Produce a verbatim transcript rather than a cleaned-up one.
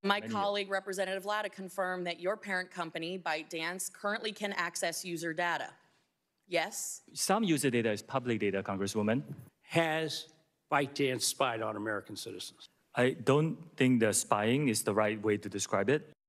My Many- colleague, Representative Latta, confirmed that your parent company, ByteDance, currently can access user data. Yes? Some user data is public data, Congresswoman. Has ByteDance spied on American citizens? I don't think the spying is the right way to describe it.